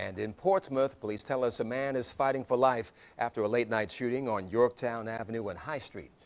And in Portsmouth, police tell us a man is fighting for life after a late-night shooting on Yorktown Avenue and High Street.